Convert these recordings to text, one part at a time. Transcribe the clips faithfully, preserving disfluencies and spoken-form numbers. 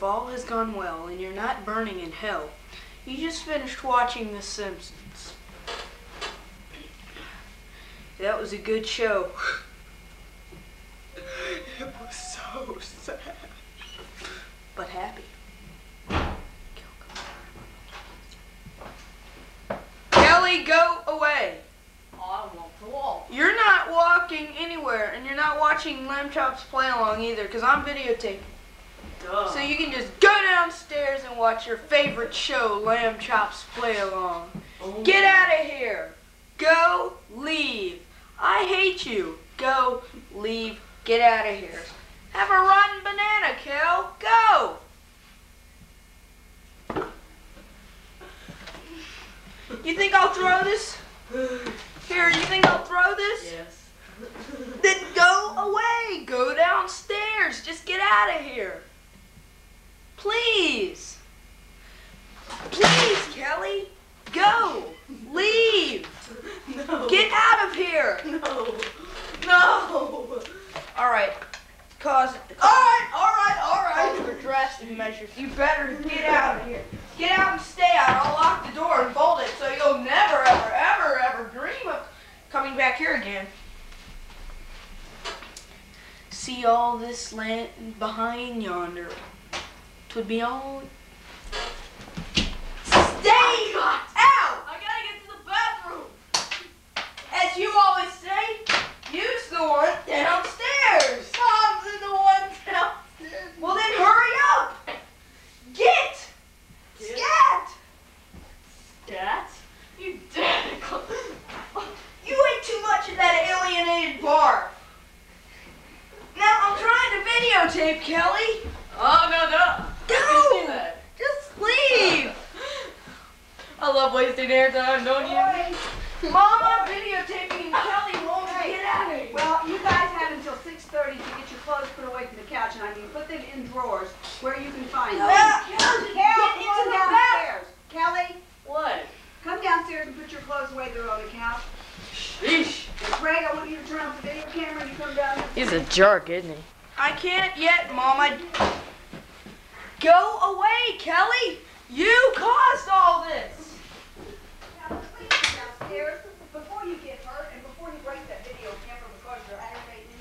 all has gone well and you're not burning in hell, you just finished watching The Simpsons. That was a good show. It was so sad, but happy. Kelly, go away. I want to walk. You're not walking anywhere, and you're not watching Lamb Chops play along either, because I'm videotaping. Duh. So you can just go downstairs and watch your favorite show, Lamb Chops play along. Oh. Get out of here. Go, leave. I hate you. Go, leave, get out of here. Have a rotten banana, Kel. Go. You think I'll throw this? Here, you think I'll throw this? Yes. Then go away. Go downstairs. Just get out of here. Please. Please, Kelly. Go. Leave. No. Get out of here. No. No. All right. Cause. All right. All right. All Cause right. for drastic measures. You better get out of here. Get out and stay out. I'll lock the door and bolt it so you'll never, ever, ever, ever dream of coming back here again. See all this land behind yonder. 'Twould be all. Stay out! I gotta get to the bathroom. As you always say, use the one downstairs. Mom's in the one downstairs. Well then hurry up. Get! Get? Scat! Scat? You dad. You ate too much of that alienated barf. Now I'm trying to videotape, Kelly. Oh no no. Go! I can see that. Just leave. I love wasting airtime, don't you? Mom, I'm videotaping and Kelly won't Hey, get out of here. Well, you guys have until six thirty to get your clothes put away from the couch, and I mean put them in drawers where you can find them. Uh, Kelly, Carol, get into come the downstairs. Kelly, What? come downstairs and put your clothes away there on the couch. Sheesh. And Greg, I want you to turn off the video camera and you come down here. He's a jerk, isn't he? I can't yet, Mom. I... Go away, Kelly. You caused all this. Now, please come downstairs before you get hurt and before you break that video camera because you're aggravating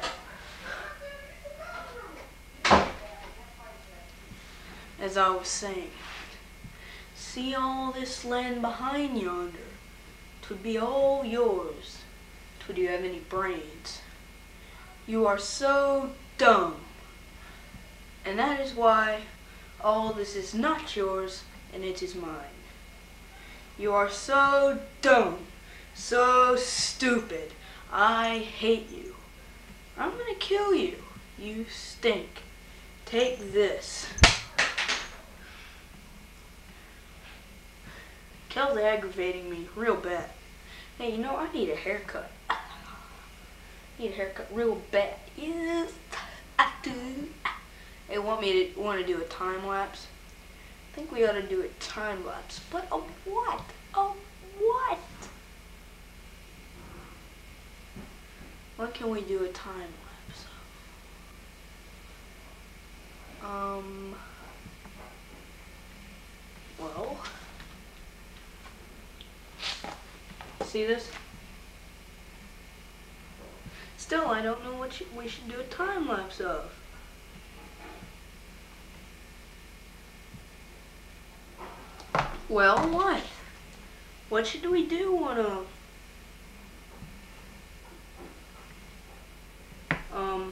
me. As I was saying, see all this land behind yonder? 'Twould be all yours. 'Twould you have any brains? You are so dumb. And that is why all this is not yours and it is mine. You are so dumb, so stupid. I hate you. I'm gonna kill you. You stink. Take this. Kel's aggravating me real bad. Hey, you know, I need a haircut. I need a haircut real bad. Yes, I do. They want me to want to do a time lapse. I think we ought to do a time lapse. But of what? Of what? What can we do a time lapse of? Um. Well. See this? Still, I don't know what sh we should do a time lapse of. Well, what? What should we do on a... Um...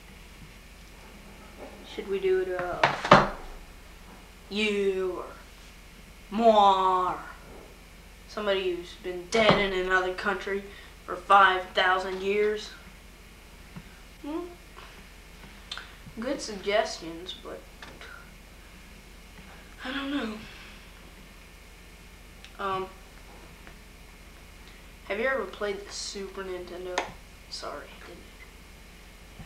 Should we do it, uh... you or... moi or somebody who's been dead in another country for five thousand years? Hmm? Good suggestions, but... I don't know. Um, have you ever played the Super Nintendo? Sorry, didn't it?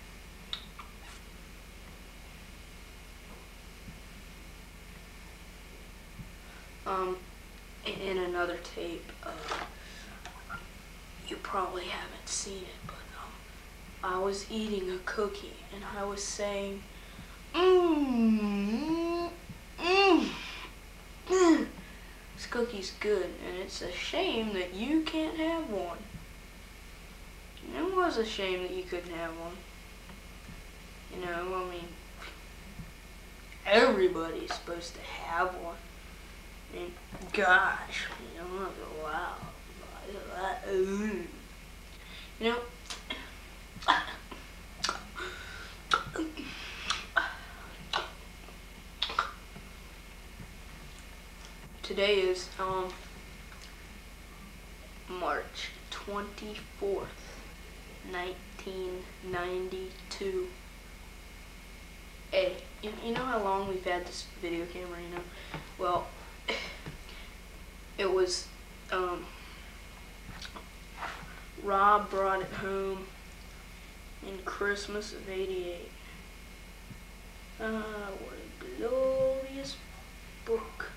Yeah. Um, in another tape, uh, you probably haven't seen it, but um, I was eating a cookie and I was saying, Mmm. Mmm. This cookie's good, and it's a shame that you can't have one. It was a shame that you couldn't have one. You know, I mean, everybody's supposed to have one. I mean, gosh, you know, wow. You know, today is um March twenty-fourth, nineteen ninety-two. Hey, you, you know how long we've had this video camera, you know? Well, it was, um, Rob brought it home in Christmas of eighty-eight. Ah, what a glorious book.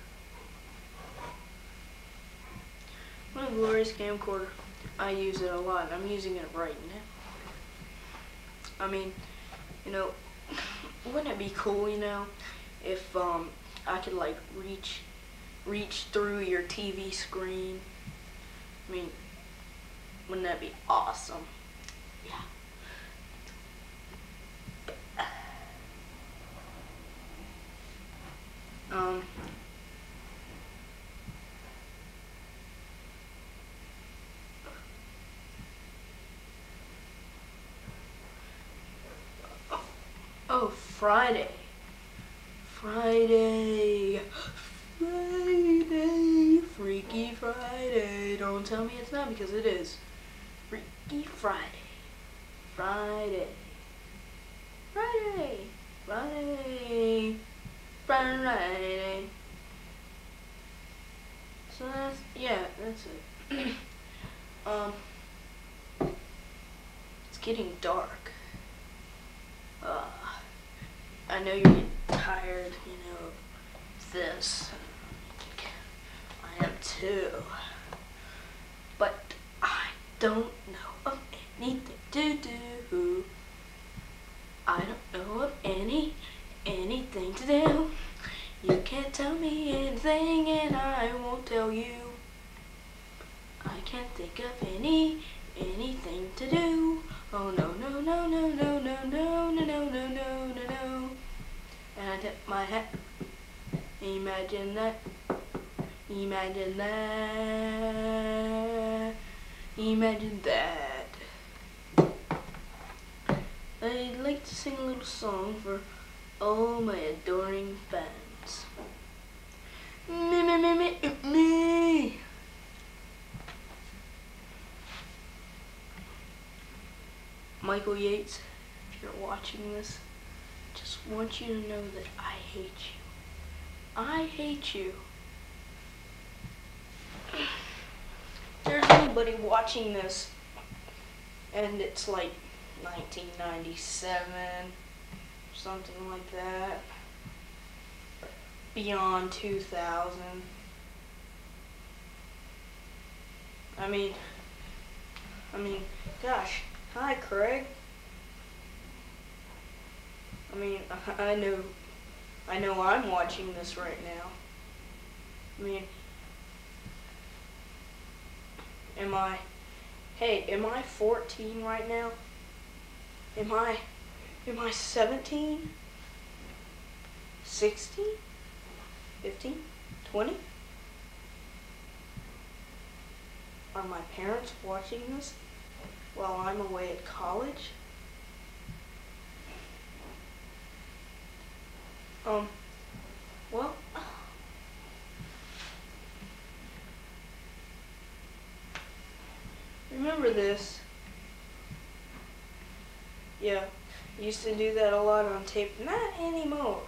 What a glorious camcorder. I use it a lot. I'm using it right now. I mean, you know, wouldn't it be cool, you know, if um I could like reach reach through your T V screen? I mean, wouldn't that be awesome? Yeah. Um Oh, Friday. Friday. Friday. Freaky Friday. Don't tell me it's not, because it is. Freaky Friday. Friday. Friday. Friday. Friday. So that's, yeah, that's it. um, it's getting dark. Uh, I know you're getting tired, you know, of this. I am too. But I don't know of anything to do. I don't know of any, anything to do. You can't tell me anything and I won't tell you. I can't think of any, anything to do. Oh no, no, no, no, no, no, no, no, no, no, no, no, no. And I tip my hat. Imagine that. Imagine that. Imagine that. I'd like to sing a little song for all my adoring fans. Me, me, me, me, me. Michael Yates, if you're watching this, I just want you to know that I hate you. I hate you. If there's anybody watching this and it's like nineteen ninety-seven or something like that, beyond two thousand, I mean, I mean, gosh. Hi, Craig. I mean, I know, I know I'm watching this right now. I mean, am I, hey, am I fourteen right now? Am I, am I seventeen? sixteen? fifteen? twenty? Are my parents watching this while I'm away at college? Um, well, remember this? Yeah, used to do that a lot on tape. Not anymore.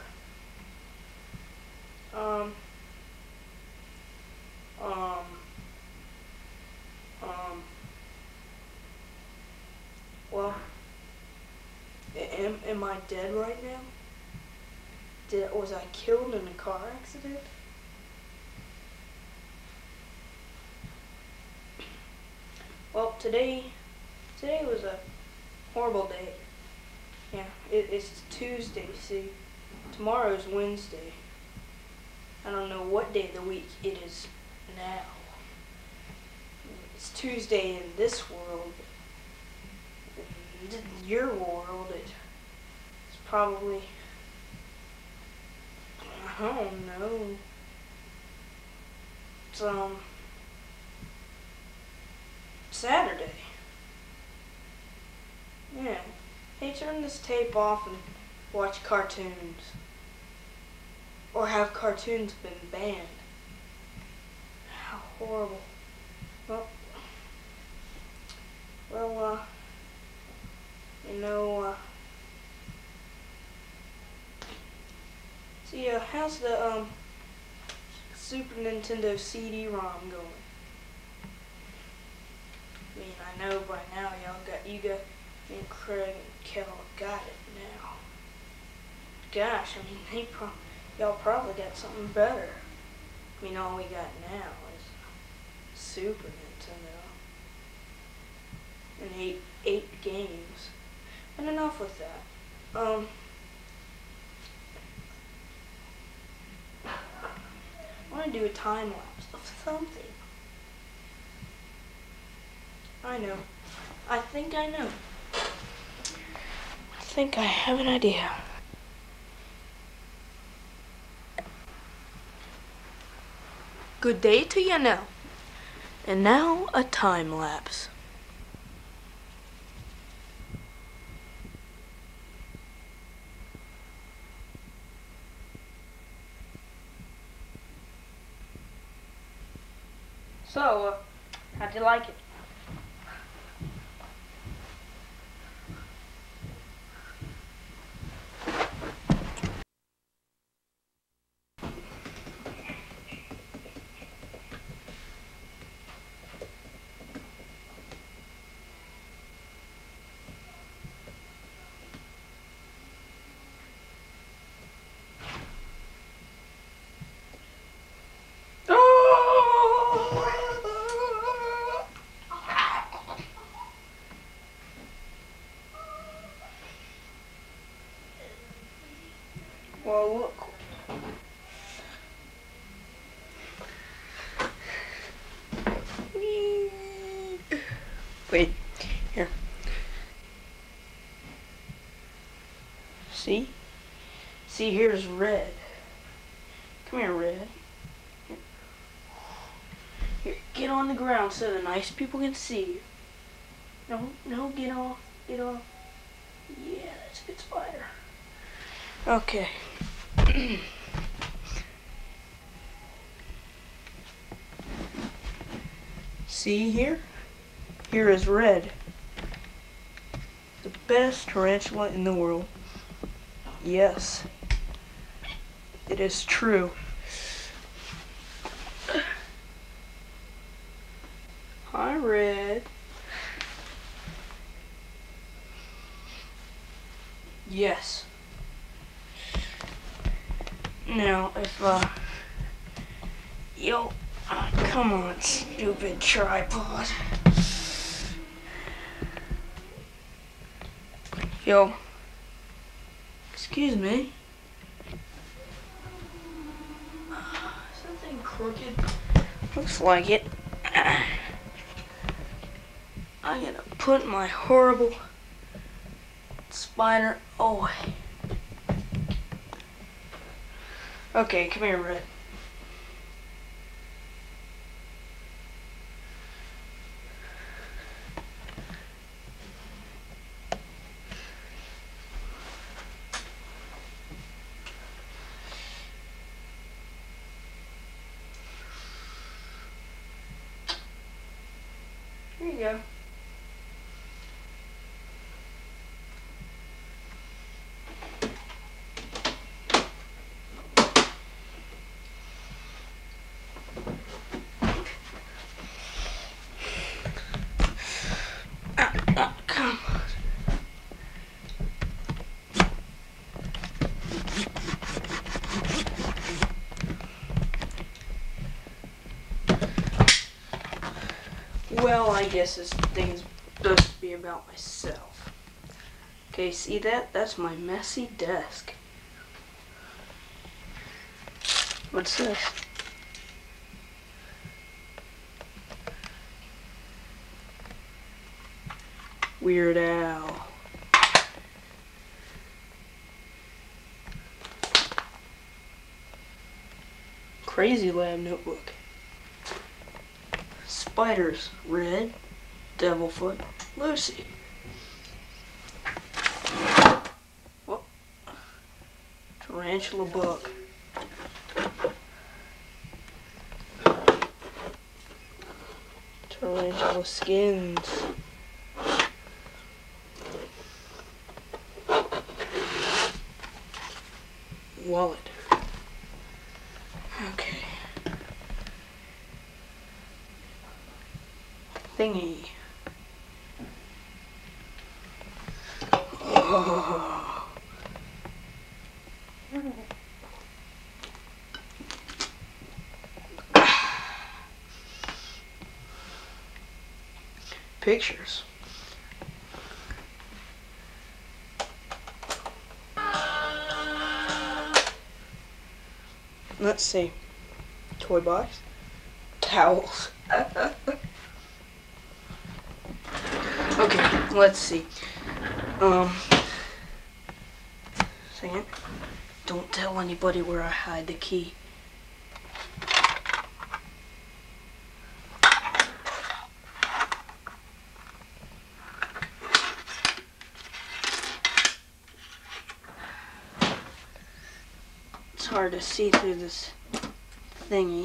Um, um, um, well, am, am I dead right now? Did, was I killed in a car accident? Well, today, today was a horrible day. Yeah, it, it's Tuesday, see. Tomorrow's Wednesday. I don't know what day of the week it is now. It's Tuesday in this world. In your world, it, it's probably, I don't know. It's um Saturday. Yeah. Hey, turn this tape off and watch cartoons. Or have cartoons been banned? How horrible. Well, well, uh, you know, uh, see, uh, how's the, um, Super Nintendo C D ROM going? I mean, I know by now y'all got, you got, me and Craig and Kel got it now. Gosh, I mean, they pro y'all probably got something better. I mean, all we got now is Super Nintendo. And eight, eight games. And enough with that. Um, I want to do a time lapse of something. I know. I think I know. I think I have an idea. Good day to you now. And now a time lapse. So, uh, how'd you like it? Well, look. Wait, here. See? See, here's Red. Come here, Red. Here. Here, get on the ground so the nice people can see you. No, no, get off, get off. Yeah, that's a good spider. Okay. See here? Here is Red. The best tarantula in the world. Yes. It is true. Hi, Red. Yes. Now, if, uh, yo, uh, come on, stupid tripod. Yo, excuse me. Something crooked? Looks like it. I'm gonna put my horrible spider away. Okay, come here, Red. Here you go. Well, I guess this thing's supposed to be about myself. Okay, see that? That's my messy desk. What's this? Weird Al. Crazy Lab notebook. Spiders. Red. Devilfoot. Lucy. What? Tarantula book. Tarantula skins. Wallet. Okay. Thingy. Oh. Pictures. Let's see. Toy box. Towels. Okay, let's see. Um, second. Don't tell anybody where I hide the key. It's hard to see through this thingy.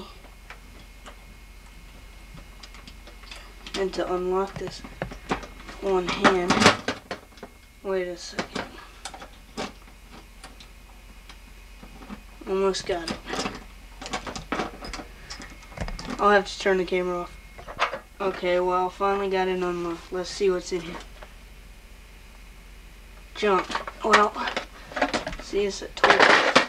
And to unlock this one hand. Wait a second. Almost got it. I'll have to turn the camera off. Okay, well, finally got it unlocked. Let's see what's in here. Junk. Well, see, it's a toy.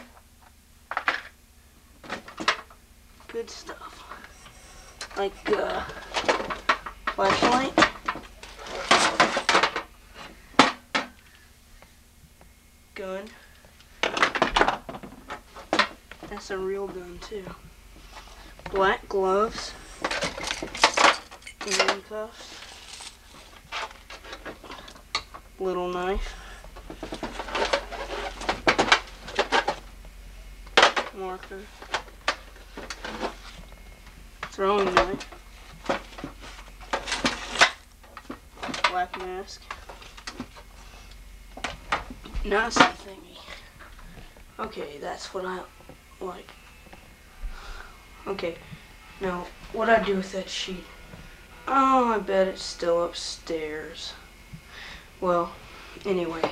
Good stuff. Like, uh, flashlight. Gun. That's a real gun too. Black gloves. Handcuffs. Little knife. Marker. Throwing knife. Black mask. Nazi thingy. Okay, that's what I like. Okay, now what I do with that sheet? Oh, I bet it's still upstairs. Well, anyway.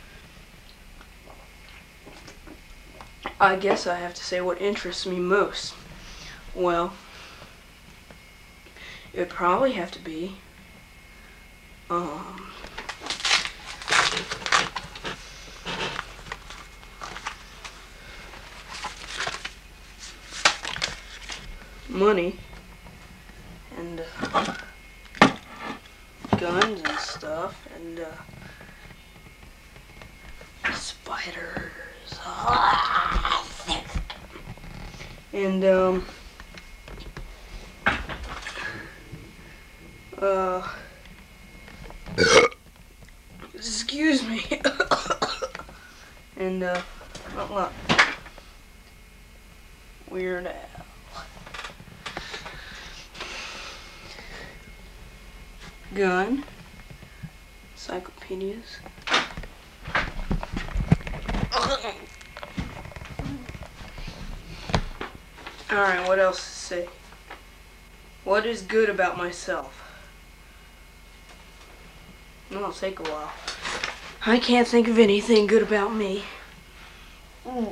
I guess I have to say what interests me most. Well, it would probably have to be um money and uh, guns and stuff and uh, spiders and um uh excuse me and uh what, what? Weird Al. Gun, encyclopedias. Alright, what else to say? What is good about myself? It'll take a while. I can't think of anything good about me. Ooh.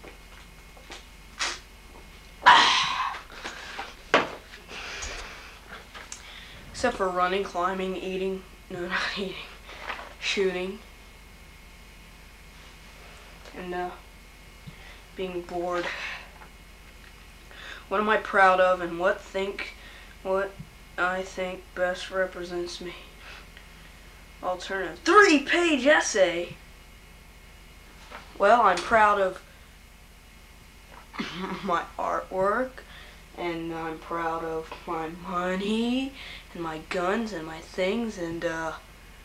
Except for running, climbing, eating, no, not eating, shooting, and uh, being bored. What am I proud of, and what think, what I think best represents me? Alternative three-page essay. Well, I'm proud of my artwork, and I'm proud of my money and my guns and my things and uh,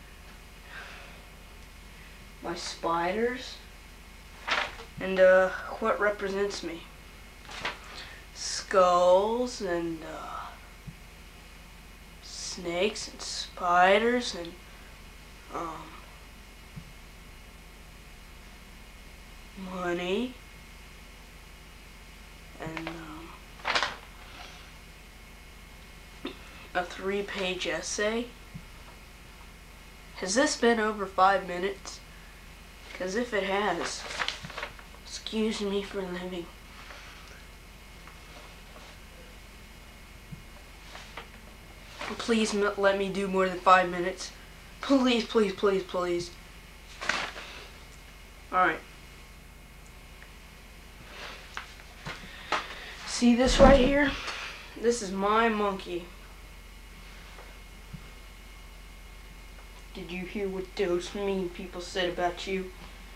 my spiders and uh, what represents me. Skulls and uh, snakes and spiders and um, money and um, a three-page essay. Has this been over five minutes? Because if it has, excuse me for living. Please m let me do more than five minutes. Please, please, please, please. Alright. See this right here? This is my monkey. Did you hear what those mean people said about you?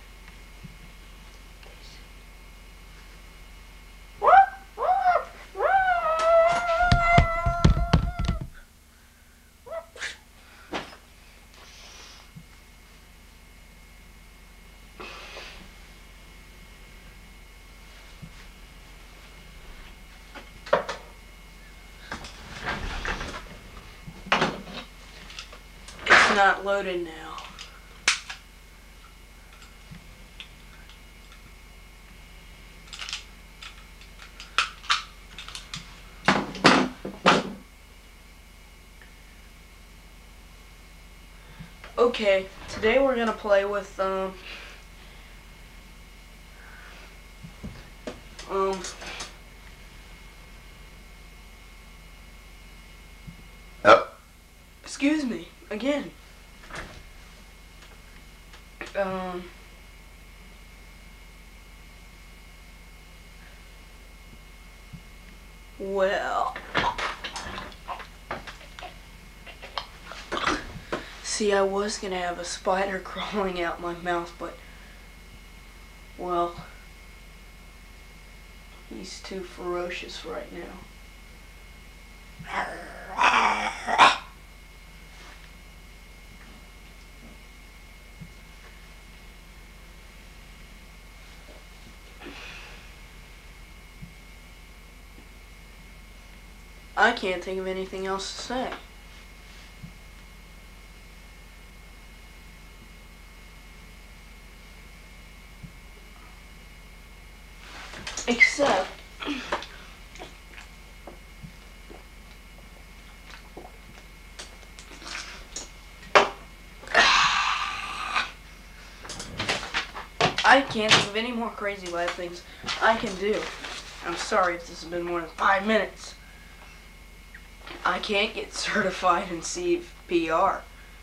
Not loaded now. Okay, today we're gonna play with um um oh. Excuse me again. Um, well, see, I was gonna have a spider crawling out my mouth, but, well, he's too ferocious right now. I can't think of anything else to say. Except I can't think of any more crazy life things I can do. I'm sorry if this has been more than five minutes. I can't get certified in C P R.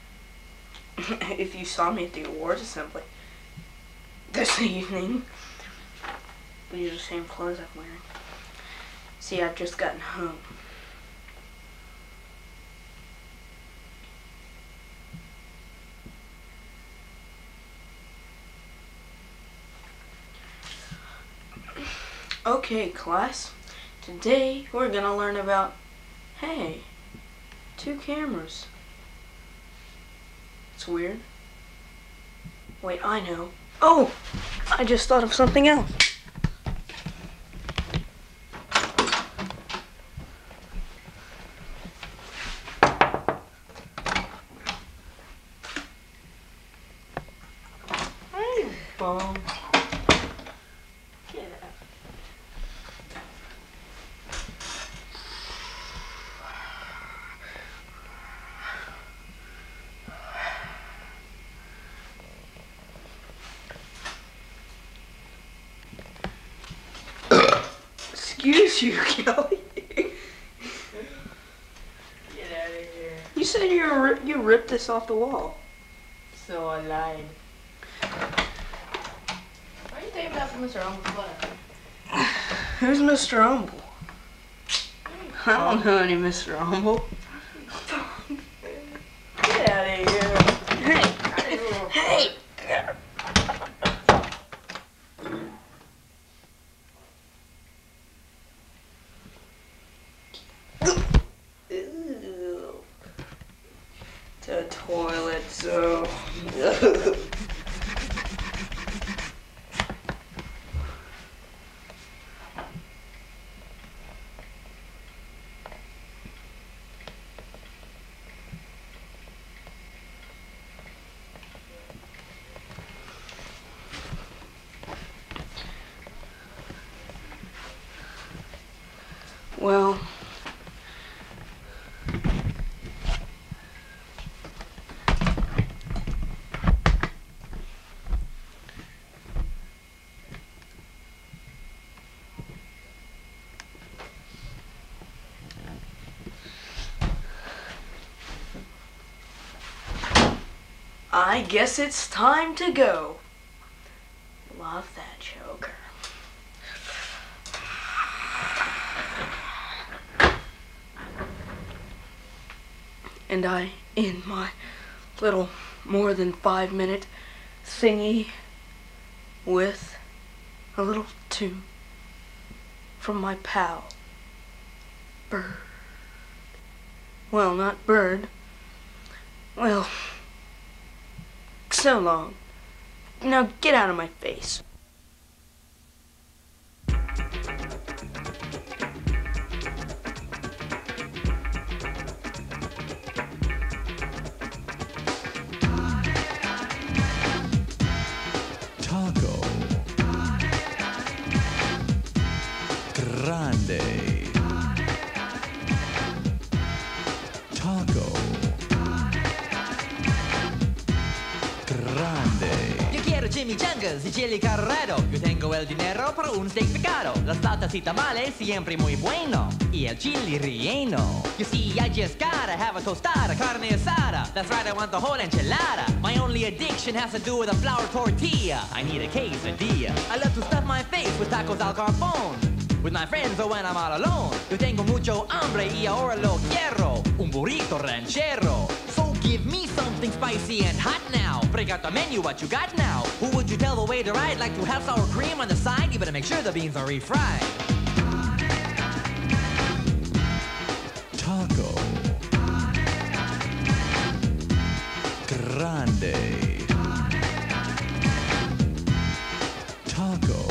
If you saw me at the awards assembly this evening, these are the same clothes I'm wearing. See, I've just gotten home. Okay, class. Today we're gonna learn about, hey, two cameras. It's weird. Wait, I know. Oh, I just thought of something else. Hey, Bone. Get out. Excuse you, Kelly. Get out of here. You said you were, you ripped this off the wall. So I lied. Why are you taking that from Mister Umble's butt? Who's Mister Humble? I don't know any Mister Humble. Get out of here. Hey, hey. I guess it's time to go. Love that choker. And I, in my little more than five minute thingy with a little tune from my pal, Bird. Well, not Bird. Well, so long. Now get out of my face. Taco. Grande. Taco. Grande. Yo quiero chimichangas y chili carrero. Yo tengo el dinero para un steak picado. Las salsas y tamales siempre muy bueno. Y el chili relleno. You see, I just gotta have a tostada, carne asada. That's right, I want the whole enchilada. My only addiction has to do with a flour tortilla. I need a quesadilla. I love to stuff my face with tacos al carbón. With my friends or when I'm all alone. Yo tengo mucho hambre y ahora lo quiero. Un burrito ranchero. So give me something spicy and hot now. Break out the menu, what you got now? Who would you tell the waiter I'd like to have sour cream on the side? You better make sure the beans are refried. Taco. Grande. Taco.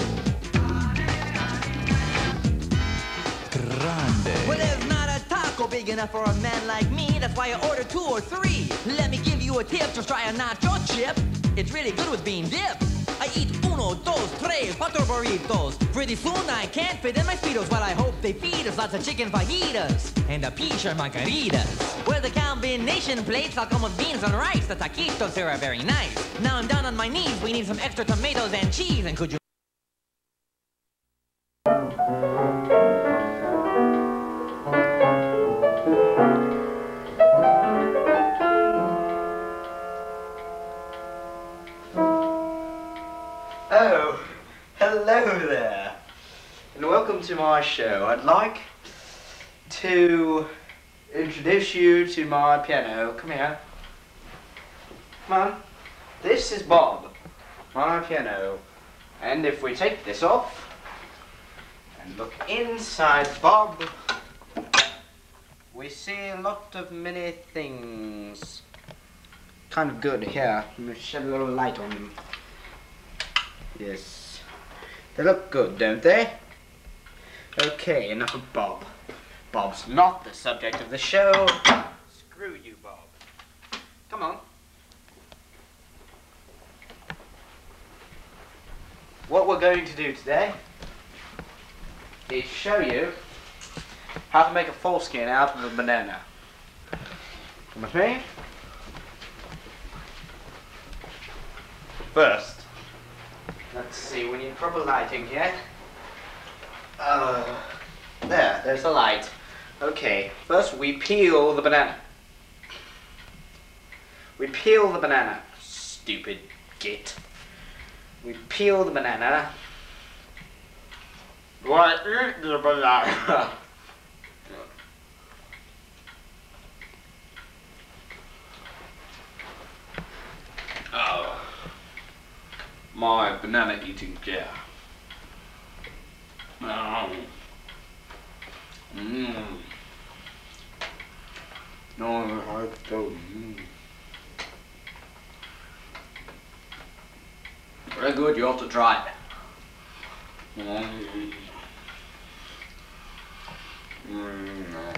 Grande. Well, there's not a taco big enough for a man like me. That's why I order two or three. Let me give you a tip, just try a nacho chip. It's really good with bean dip. I eat uno, dos, tres, cuatro burritos. Pretty soon I can't fit in my Speedos. Well, I hope they feed us lots of chicken fajitas and a peach or margaritas. Where the combination plates all come with beans and rice. The taquitos here are very nice. Now I'm down on my knees. We need some extra tomatoes and cheese. And could you Oh, hello there, and welcome to my show. I'd like to introduce you to my piano. Come here. Come on. This is Bob, my piano. And if we take this off and look inside Bob, we see a lot of many things. Kind of good here. Let me shed a little light on them. Yes. They look good, don't they? Okay, enough of Bob. Bob's not the subject of the show. Screw you, Bob. Come on. What we're going to do today is show you how to make a foreskin out of a banana. Come with me. First, let's see, we need proper lighting here. Uh, there, there's the light. Okay, first we peel the banana. We peel the banana. Stupid git. We peel the banana. What is the banana? Oh. My banana eating chair. Oh. Mmm. No, I don't. Mm. Very good, you ought to try it. Mm. Mm.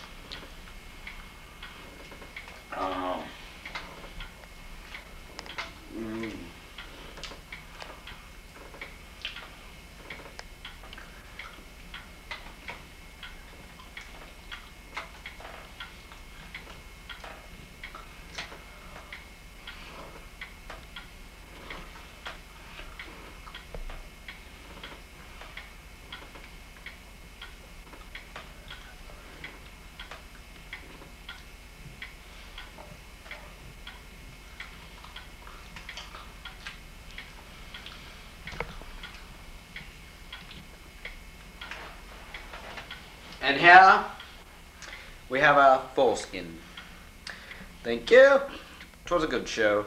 Oh. Mm. And here we have our foreskin. Thank you. It was a good show.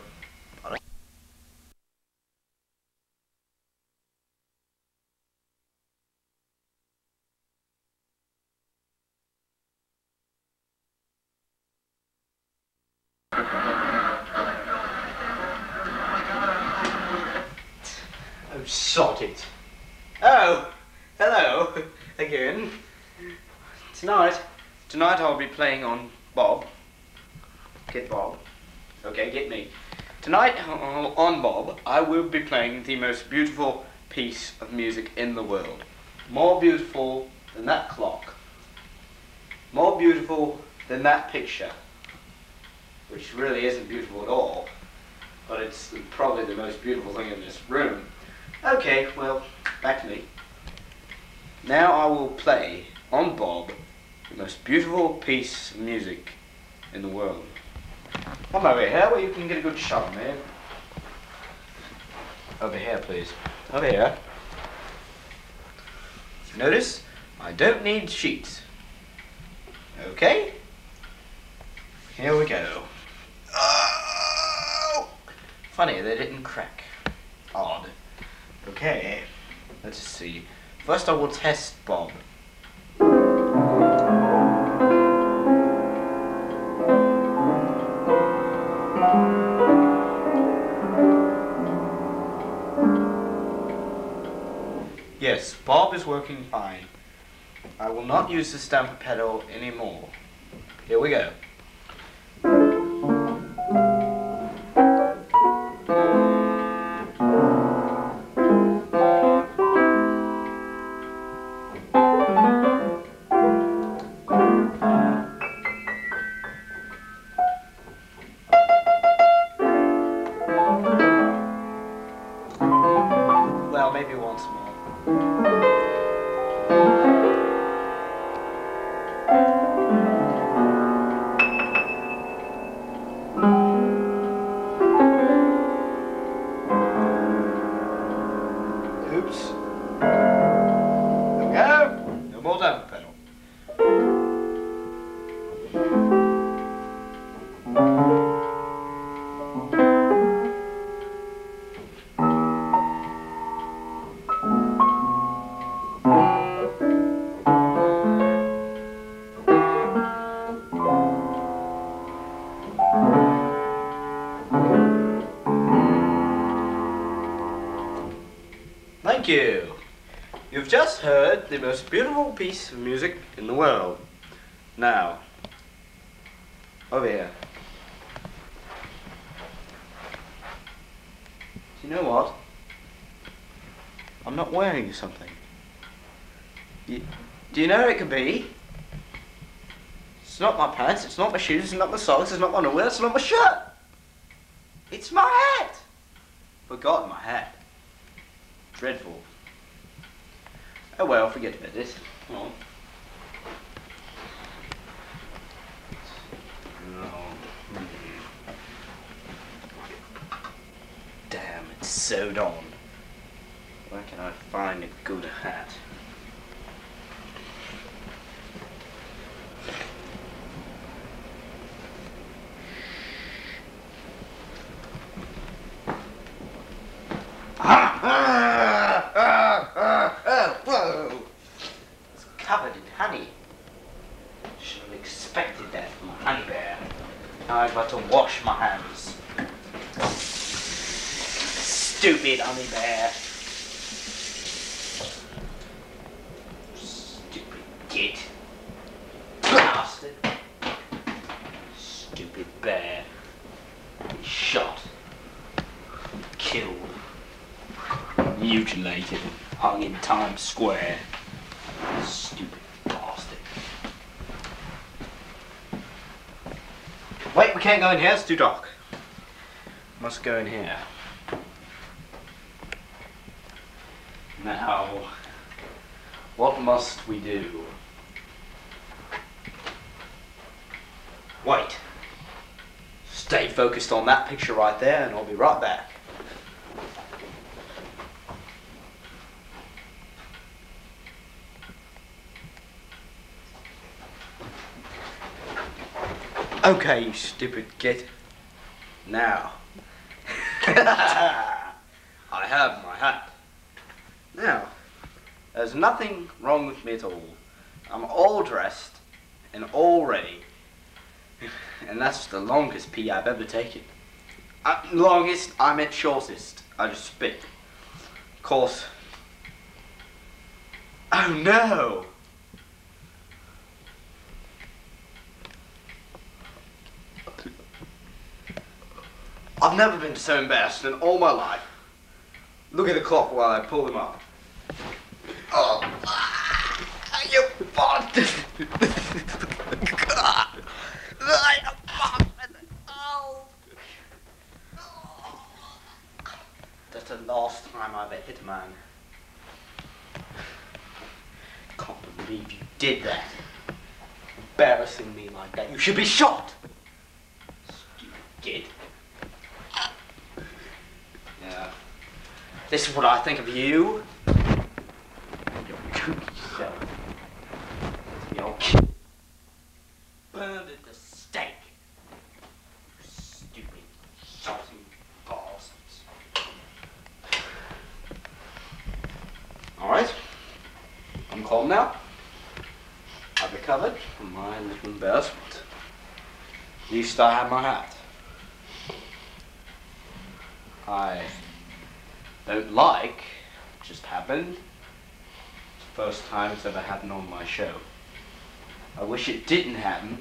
Oh, sod it. Oh, hello again. Tonight, tonight I'll be playing on Bob. Get Bob. Okay, get me. Tonight on Bob, I will be playing the most beautiful piece of music in the world. More beautiful than that clock. More beautiful than that picture. Which really isn't beautiful at all. But it's probably the most beautiful thing in this room. Okay, well, back to me. Now I will play on Bob the most beautiful piece of music in the world. Come over here where you can get a good shot, man. Over here, please. Over here. Notice, I don't need sheets. Okay? Here we go. Oh! Funny, they didn't crack. Odd. Okay, let's see. First I will test Bob. Yes, Bob is working fine. I will not use the stamper pedal anymore. Here we go. Well, maybe once more. Oops. There we go. No more down pedal. Thank you. You've just heard the most beautiful piece of music in the world. Now, over here. Do you know what? I'm not wearing something. You, do you know what it could be? It's not my pants, it's not my shoes, it's not my socks, it's not my underwear, it's not my shirt. It's my hat. Forgotten my hat. Dreadful. Oh well, forget about this. Come on. Oh. Damn, it's sewed on. Where can I find a good hat? Covered in honey. Should have expected that from a honey bear. Now I've got to wash my hands. Stupid honey bear. Stupid git. Bastard. Stupid bear. He's shot. Killed. Mutilated. Hung in Times Square. Stupid bastard. Wait, we can't go in here, it's too dark. Must go in here. Now, what must we do? Wait. Stay focused on that picture right there and I'll be right back. Okay, you stupid kid. Now. I have my hat. Now, there's nothing wrong with me at all. I'm all dressed and all ready. And that's the longest pee I've ever taken. Uh, longest, I meant shortest. I just spit. Of course. Oh no! I've never been so embarrassed in all my life. Look at the clock while I pull them up. Oh, ah, you fucked! That's the last time I've ever hit a man. Can't believe you did that. Embarrassing me like that. You should be shot! Stupid kid. Yeah. This is what I think of you. Your goofy self. Your kid. Burned at the stake. Stupid, salty bastards. Alright. I'm calm now. I've recovered from my little embarrassment. At least I have my hat. I don't like what just happened. It's the first time it's ever happened on my show. I wish it didn't happen.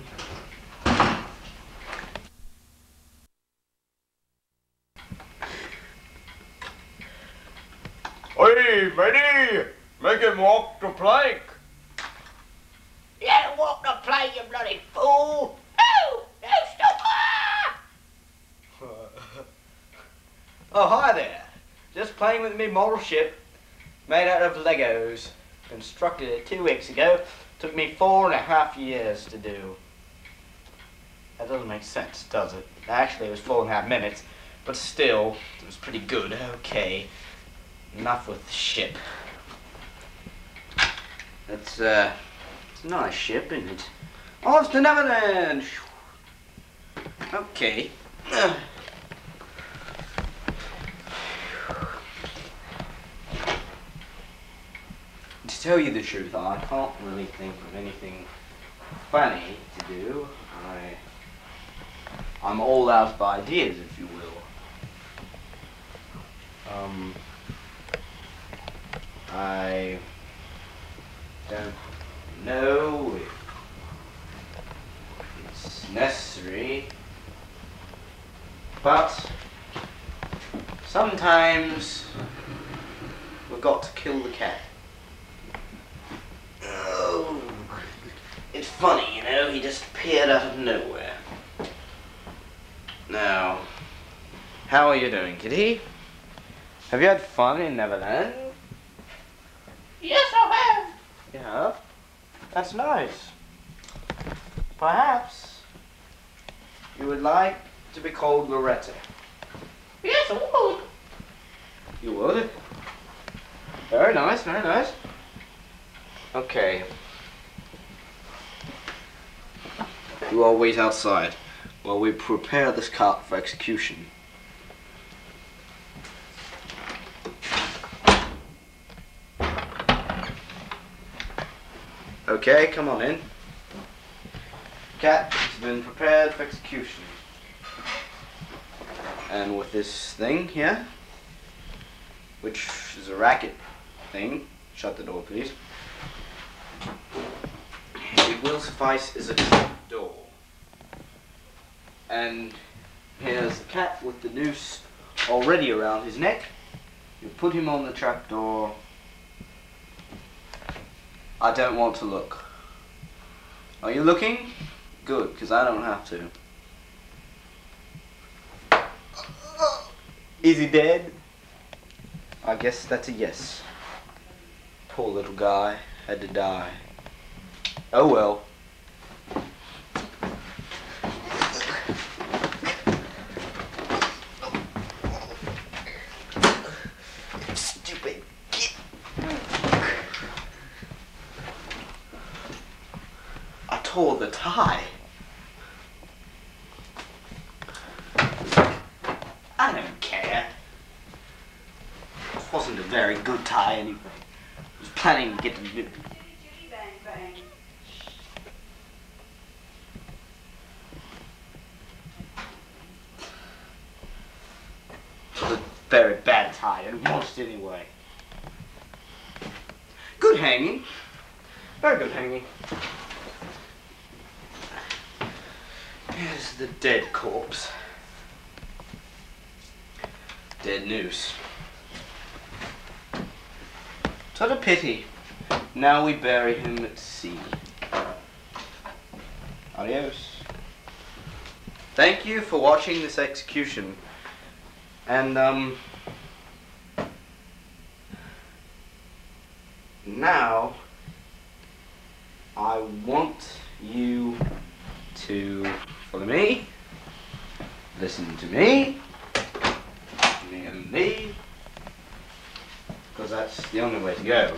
Hey, ready? Make him walk the plank. Yeah, walk the plank, you bloody fool! No! No, stop! Oh, hi there. Just playing with me model ship made out of Legos. Constructed it two weeks ago. Took me four and a half years to do. That doesn't make sense, does it? Actually, it was four and a half minutes, but still, it was pretty good. Okay, enough with the ship. It's, uh, it's a nice ship, isn't it? Off to Neverland! Okay. Uh. To tell you the truth, I can't really think of anything funny to do. I, I'm all out of ideas, if you will. Um, I don't know if it's necessary, but sometimes we've got to kill the cat. Oh, it's funny, you know, he just appeared out of nowhere. Now, how are you doing, kitty? Have you had fun in Neverland? Yes, I have. You have? That's nice. Perhaps you would like to be called Loretta. Yes, I would. You would? Very nice, very nice. Okay. You all wait outside while we prepare this cart for execution. Okay, come on in. Cat has been prepared for execution. And with this thing here, which is a racket thing, shut the door please. It will suffice as a door. And here's the cat with the noose already around his neck. You put him on the trapdoor. I don't want to look. Are you looking? Good, because I don't have to. Is he dead? I guess that's a yes. Poor little guy had to die. Oh well. Stupid kid. I tore the tie. wasn't a very good tie anyway. I was planning to get the new. Bang, bang. It was a very bad tie, and most anyway. Good hanging. Very good hanging. Here's the dead corpse. Dead noose. What a pity. Now we bury him at sea. Adios. Thank you for watching this execution. And, um... now, I want you to follow me, listen to me, me and me, because that's the only way to go.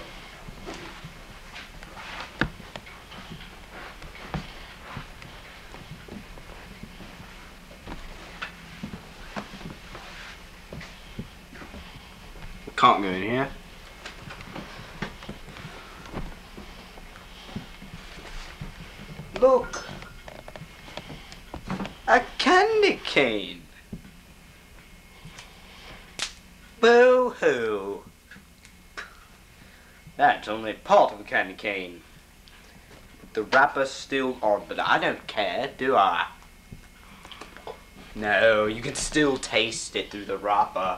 Can't go in here. Look, a candy cane. Boo-hoo. That's only part of a candy cane. The wrapper's still on, but I don't care, do I? No, you can still taste it through the wrapper.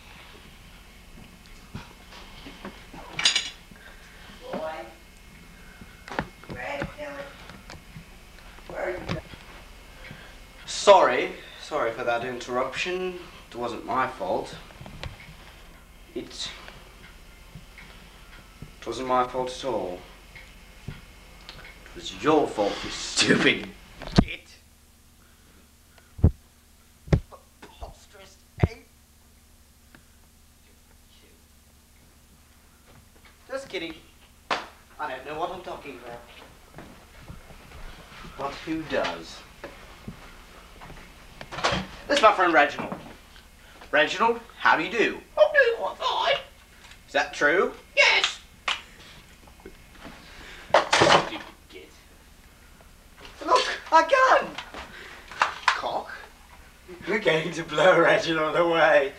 Sorry, sorry for that interruption. It wasn't my fault. It, it wasn't my fault at all. It was your fault, you stupid git. Preposterous ape. Just kidding. I don't know what I'm talking about. But who does? This is my friend Reginald. Reginald, how do you do? I'm doing quite fine. Is that true? Yes. Stupid git. Look, a gun! Cock. We're going to blow Reginald away.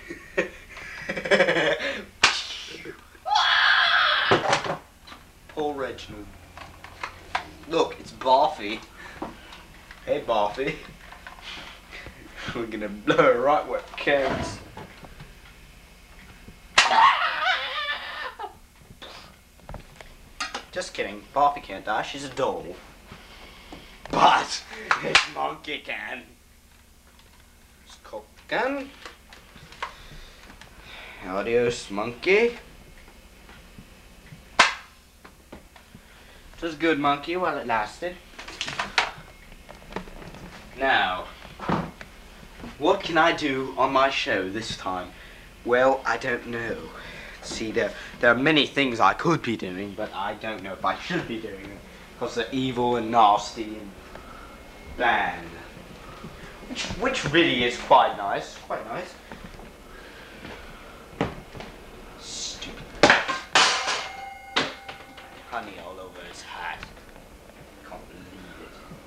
Poor Reginald. Look, it's Barfy. Hey, Barfy. We're gonna blow her right where it counts. Just kidding. Barfy can't die. She's a doll. But this monkey can. Just cock gun. Adios, monkey. It was a good monkey while it lasted. Now, what can I do on my show this time? Well, I don't know. See, there, there are many things I could be doing, but I don't know if I should be doing them, because they're evil and nasty and bad. Which, which really is quite nice. Quite nice. Stupid. Honey all over his hat. Can't believe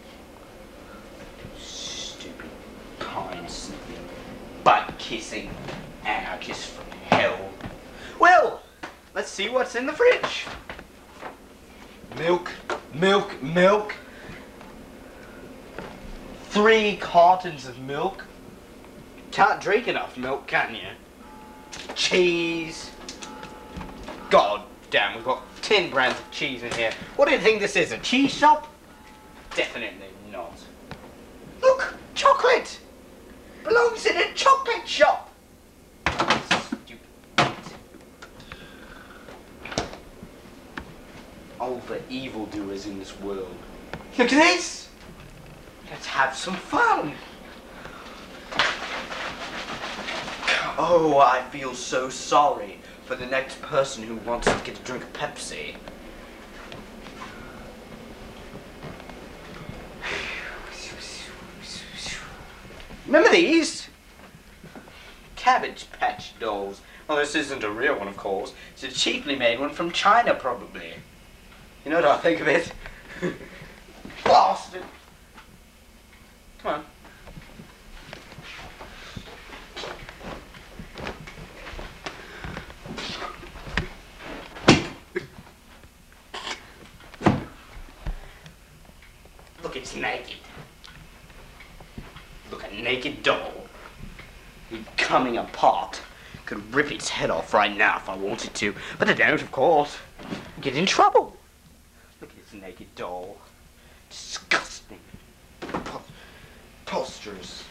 it. Stupid, pine-sniffing, butt-kissing anarchist from hell. Well, let's see what's in the fridge. Milk, milk, milk. Three cartons of milk. Can't drink enough milk, can you? Cheese. God damn, we've got ten brands of cheese in here. What do you think this is, a cheese shop? Definitely not. Look, chocolate! Belongs in a chocolate shop! Stupid. All the evildoers in this world. Look at this! Let's have some fun! Oh, I feel so sorry for the next person who wants to get a drink of Pepsi. Remember these? Cabbage Patch Dolls. Well, this isn't a real one, of course. It's a cheaply made one from China, probably. You know what I think of it? Bastard! Come on. Look, it's naked. Look, a naked doll. Coming apart. Could rip its head off right now if I wanted to, but I don't, of course. Get in trouble. Look at this naked doll. Disgusting. Preposterous.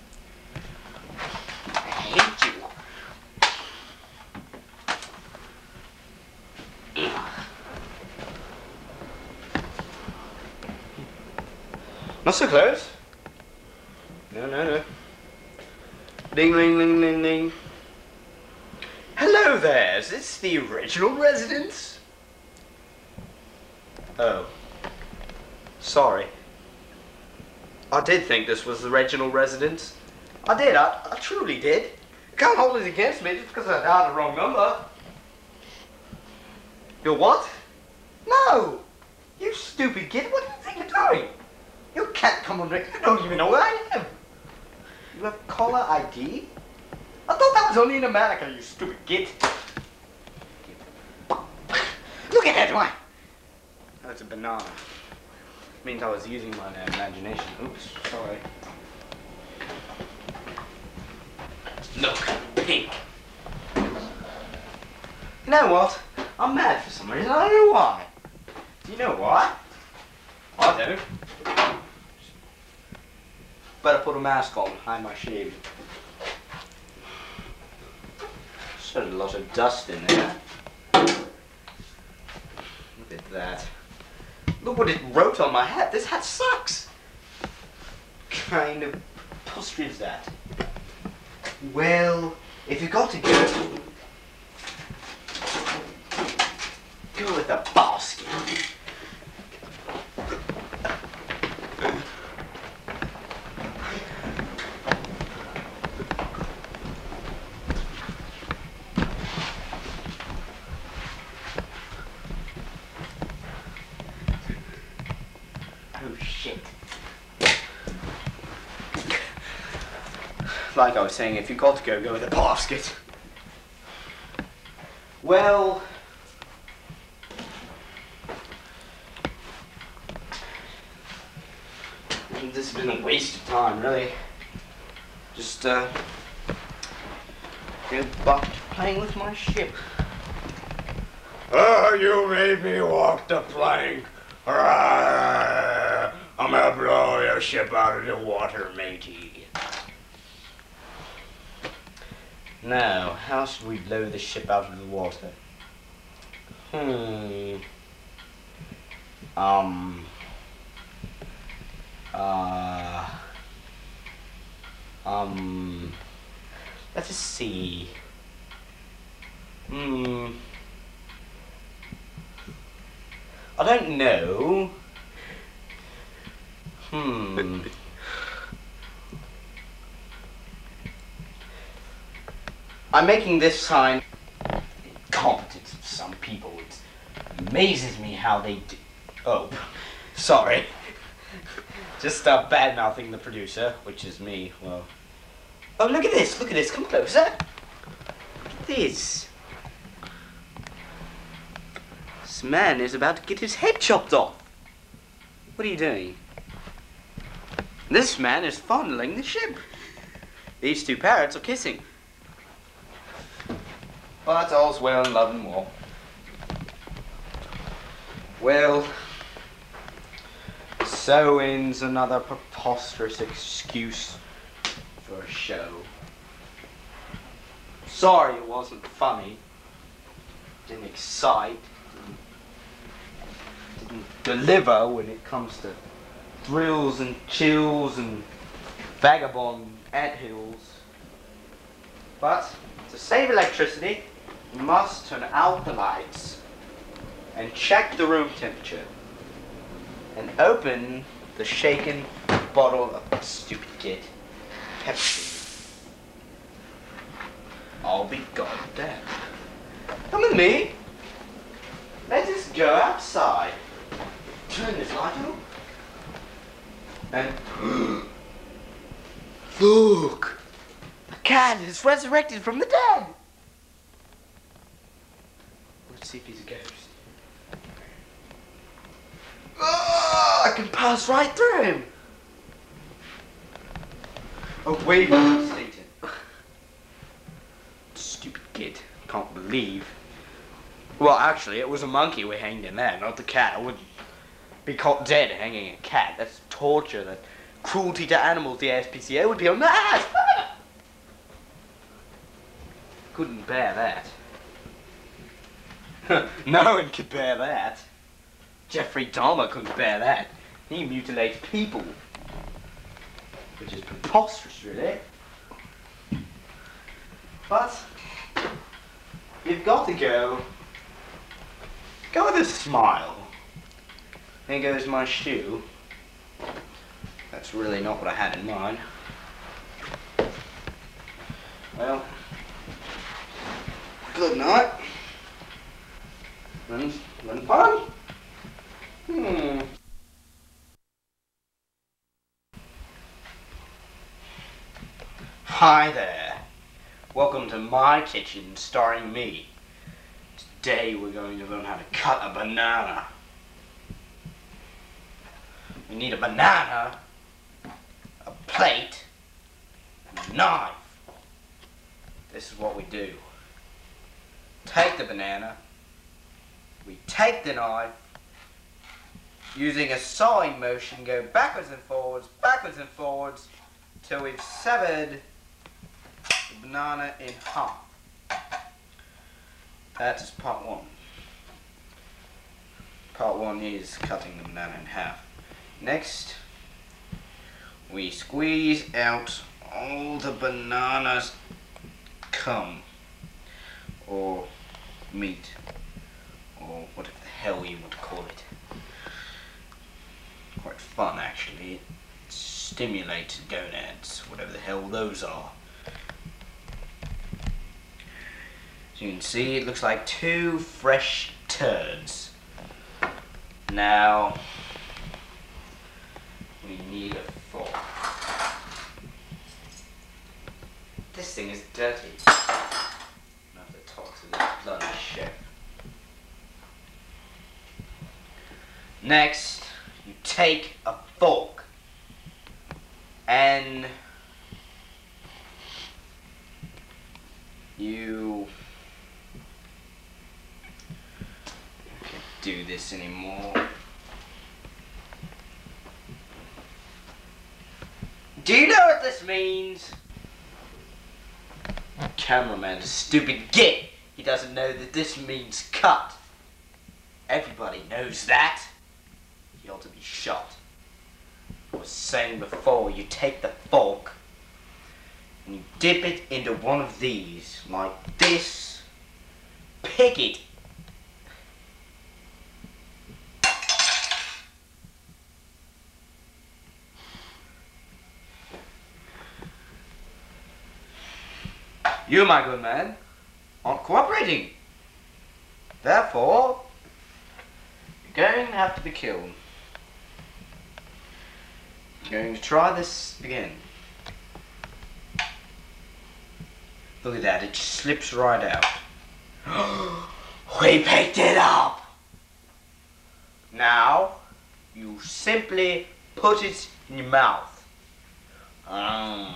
I hate you. Not so close. No, no, no. Ding, ding, ding, ding, ding. Hello there, is this the original residence? Oh. Sorry. I did think this was the original residence. I did, I, I truly did. You can't hold it against me just because I dialed the wrong number. You're what? No! You stupid kid, what do you think you're doing? You can't come on, Rick. You don't even know where I am. You have caller I D? I thought that was only in America, you stupid git. Look at that one! That's a banana. Means I was using my uh, imagination. Oops, sorry. Look, pink. You know what? I'm mad for some reason. I don't know why. Do you know why? I don't. Better put a mask on, hide my shave. Such a lot of dust in there. Look at that. Look what it wrote on my hat. This hat sucks. What kind of poster is that? Well, if you got to go, go with a basket. Like I was saying, if you got to go, go with a basket. Well, this has been a waste of time, really. Just uh, go back to playing with my ship. Oh, you made me walk the plank. I'm gonna blow your ship out of the water, matey. Now, how should we blow the ship out of the water? Hmm. Um. Uh. Um. Let us see. Hmm. I don't know. Hmm. I'm making this sign incompetence of some people. It amazes me how they do. Oh, sorry. Just uh, bad mouthing the producer, which is me. Well. Oh, look at this! Look at this! Come closer. Look at this. This man is about to get his head chopped off. What are you doing? This man is fondling the ship. These two parrots are kissing. But all's well in love and war. Well, so ends another preposterous excuse for a show. Sorry it wasn't funny. Didn't excite. Didn't, didn't deliver when it comes to thrills and chills and vagabond anthills. But to save electricity, you must turn out the lights and check the room temperature and open the shaken bottle of stupid kid Pepsi. I'll be goddamn. Come with me. Let's just go outside. Turn this light on. And look! The cat is resurrected from the dead! Let's see if he's a ghost. Oh, I can pass right through him! Oh, wait, Satan. Stupid kid. Can't believe. Well, actually, it was a monkey we hanged in there, not the cat. I wouldn't be caught dead hanging a cat. That's torture. That cruelty to animals. The S P C A would be on the ass. Couldn't bear that. No one could bear that. Jeffrey Dahmer couldn't bear that. He mutilates people. Which is preposterous, really. But you've got to go. Go with a smile. There goes my shoe. That's really not what I had in mind. Well, good night. Run, run fun. Hmm. Hi there. Welcome to my kitchen, starring me. Today we're going to learn how to cut a banana. We need a banana, a plate, and a knife. This is what we do. Take the banana, we take the knife, using a sawing motion, go backwards and forwards, backwards and forwards, till we've severed the banana in half. That is part one. Part one is cutting the banana in half. Next, we squeeze out all the bananas cum, or meat, or whatever the hell you want to call it. Quite fun, actually. It stimulates gonads, whatever the hell those are. As you can see, it looks like two fresh turds. Now, we need a fork. This thing is dirty. I have to talk to this bloody chef. Next, you take a fork and you can't do this anymore. Do you know what this means? Cameraman's a stupid git. He doesn't know that this means cut. Everybody knows that. He ought to be shot. I was saying before, you take the fork and you dip it into one of these, like this. Pick it. You, my good man, aren't cooperating. Therefore, you're going to have to be killed. You're going to try this again. Look at that, it just slips right out. We picked it up! Now, you simply put it in your mouth. Um.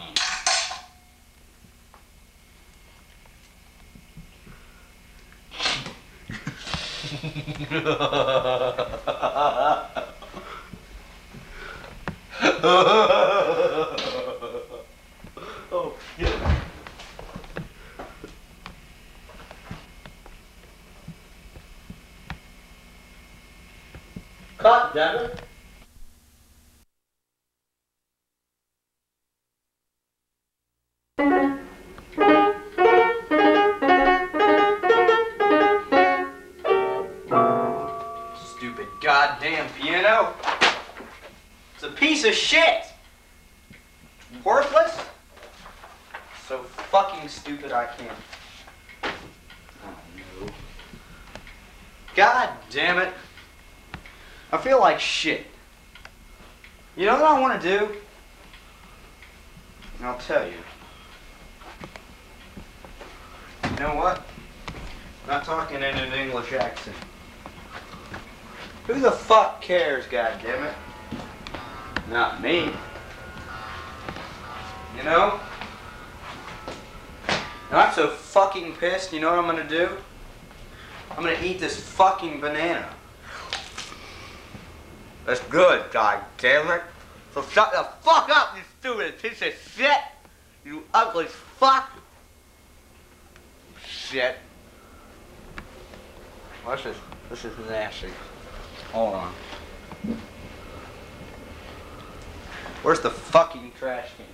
Oh, yeah. Cut, damn it. Stupid goddamn piano. It's a piece of shit. Worthless. So fucking stupid I can't. Oh no. God damn it. I feel like shit. You know what I want to do? And I'll tell you. You know what? I'm not talking in an English accent. Who the fuck cares, goddammit? Not me. You know? And I'm so fucking pissed, you know what I'm gonna do? I'm gonna eat this fucking banana. That's good, goddammit. So shut the fuck up, you stupid piece of shit! You ugly fuck! Shit. What's this? This is nasty. Hold on. Where's the fucking trash can?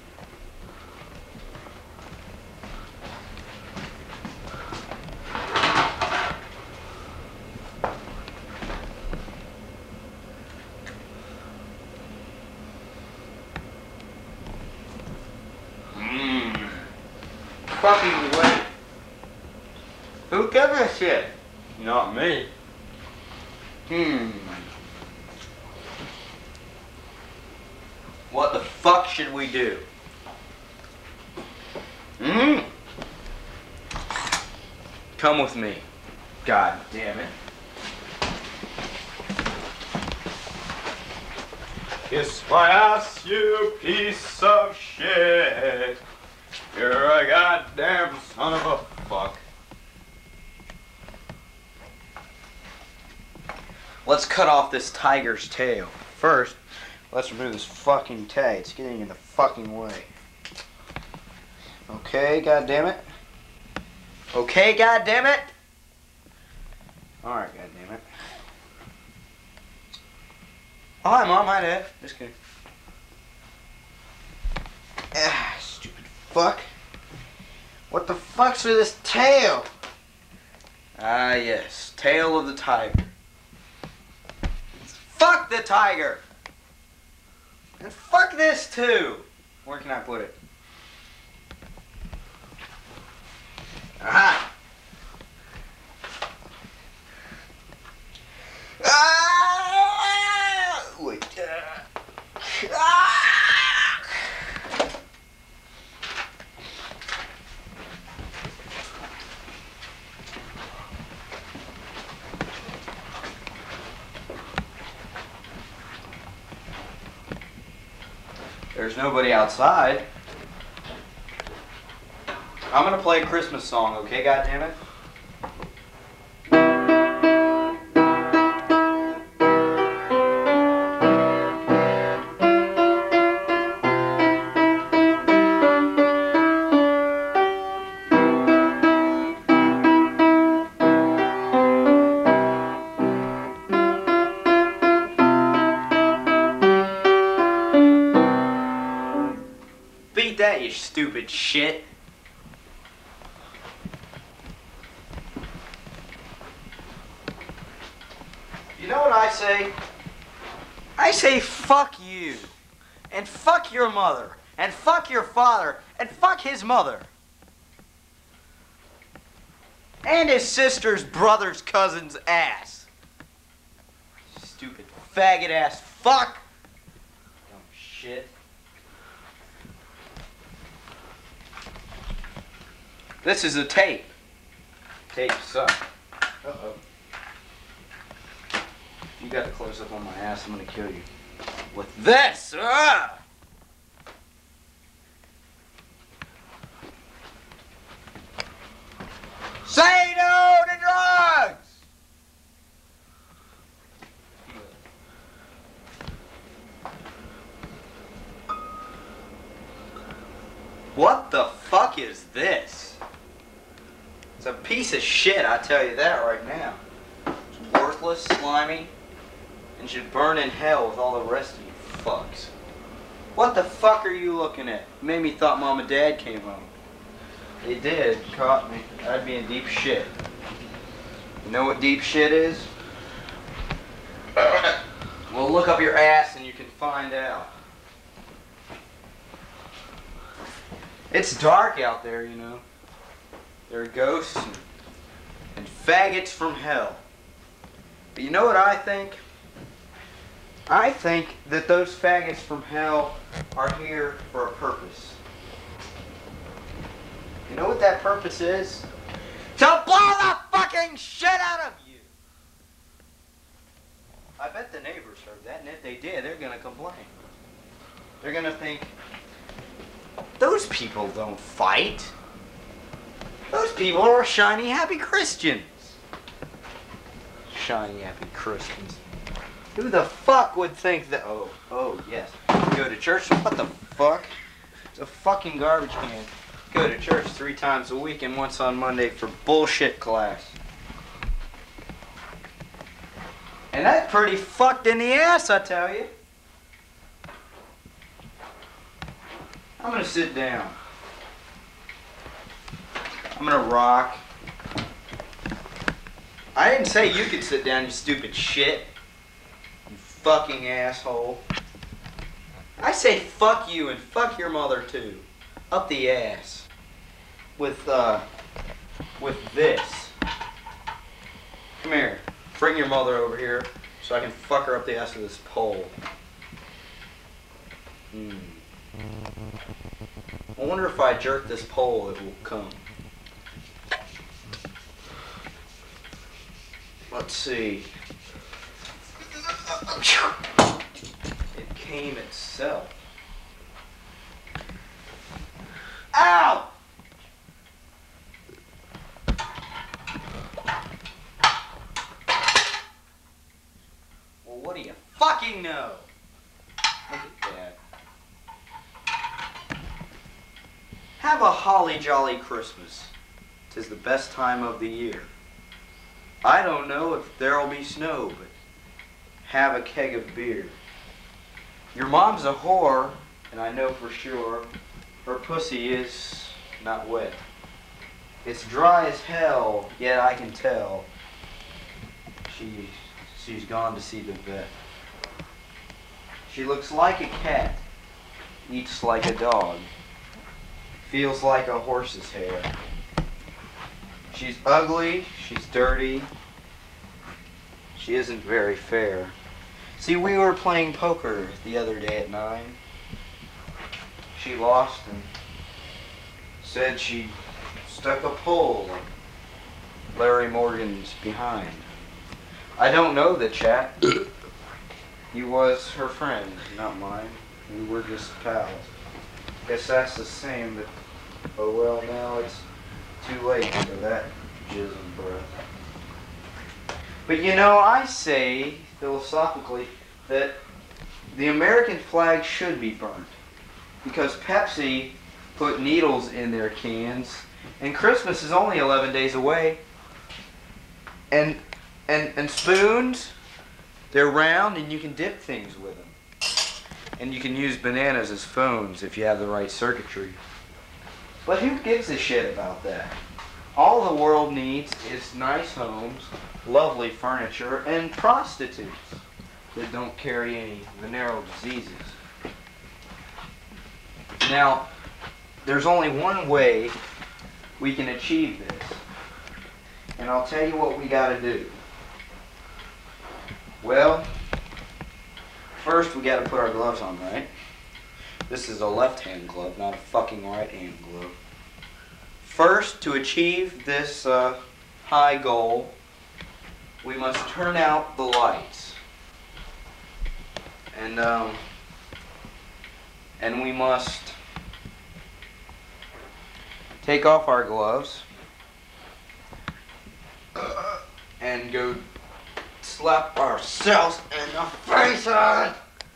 Mmm. Fucking wait. Who gives a shit? Not me. Hmm. What the fuck should we do? Hmm? Come with me. God damn it. Kiss my ass, you piece of shit. You're a goddamn son of a fuck. Let's cut off this tiger's tail. First, let's remove this fucking tag. It's getting in the fucking way. Okay, goddammit. Okay, goddammit. Alright, goddammit. Oh, hi, Mom. Hi, Dad. Just kidding. Ah, stupid fuck. What the fuck's with this tail? Ah, yes. Tail of the tiger. Fuck the tiger! And fuck this too! Where can I put it? Aha! Ah! Wait. Ah! There's nobody outside. I'm gonna play a Christmas song, okay, goddammit? Beat that, you stupid shit. You know what I say? I say fuck you. And fuck your mother. And fuck your father. And fuck his mother. And his sister's brother's cousin's ass. Stupid faggot ass fuck. Dumb shit. This is a tape. Tape sucks. Uh-oh. You got a close up on my ass, I'm gonna kill you. With this! Ah! Say no to drugs! What the fuck is this? It's a piece of shit, I tell you that right now. It's worthless, slimy, and should burn in hell with all the rest of you fucks. What the fuck are you looking at? Made me thought Mom and Dad came home. They did, caught me. I'd be in deep shit. You know what deep shit is? Well, look up your ass and you can find out. It's dark out there, you know. There are ghosts and, and faggots from hell. But you know what I think? I think that those faggots from hell are here for a purpose. You know what that purpose is? To blow the fucking shit out of you! I bet the neighbors heard that, and if they did, they're gonna complain. They're gonna think, those people don't fight. Those people are shiny, happy Christians. Shiny, happy Christians. Who the fuck would think that? Oh, oh, yes. Go to church? What the fuck? It's a fucking garbage can. Go to church three times a week and once on Monday for bullshit class. And that's pretty fucked in the ass, I tell you. I'm gonna sit down. I'm gonna rock. I didn't say you could sit down, you stupid shit. You fucking asshole. I say fuck you and fuck your mother too. Up the ass. With, uh, with this. Come here. Bring your mother over here so I can fuck her up the ass with this pole. Hmm. I wonder if I jerk this pole, it will come. Let's see. It came itself. Ow! Well, what do you fucking know? Look at that. Have a holly jolly Christmas. 'Tis the best time of the year. I don't know if there'll be snow, but have a keg of beer. Your mom's a whore, and I know for sure her pussy is not wet. It's dry as hell, yet I can tell she, she's gone to see the vet. She looks like a cat, eats like a dog, feels like a horse's hair. She's ugly, she's dirty, she isn't very fair. See, we were playing poker the other day at nine. She lost and said she stuck a pole in Larry Morgan's behind. I don't know the chap. He was her friend, not mine. We were just pals. Guess that's the same, but oh well, now it's too late for that jizz and breath. But you know, I say, philosophically, that the American flag should be burnt. Because Pepsi put needles in their cans, and Christmas is only eleven days away. And, and, and spoons, they're round and you can dip things with them. And you can use bananas as phones if you have the right circuitry. But who gives a shit about that? All the world needs is nice homes, lovely furniture, and prostitutes that don't carry any venereal diseases. Now, there's only one way we can achieve this. And I'll tell you what we gotta do. Well, first we gotta put our gloves on, right? This is a left-hand glove, not a fucking right-hand glove. First, to achieve this uh, high goal, we must turn out the lights. And, um, and we must take off our gloves and go slap ourselves in the face on.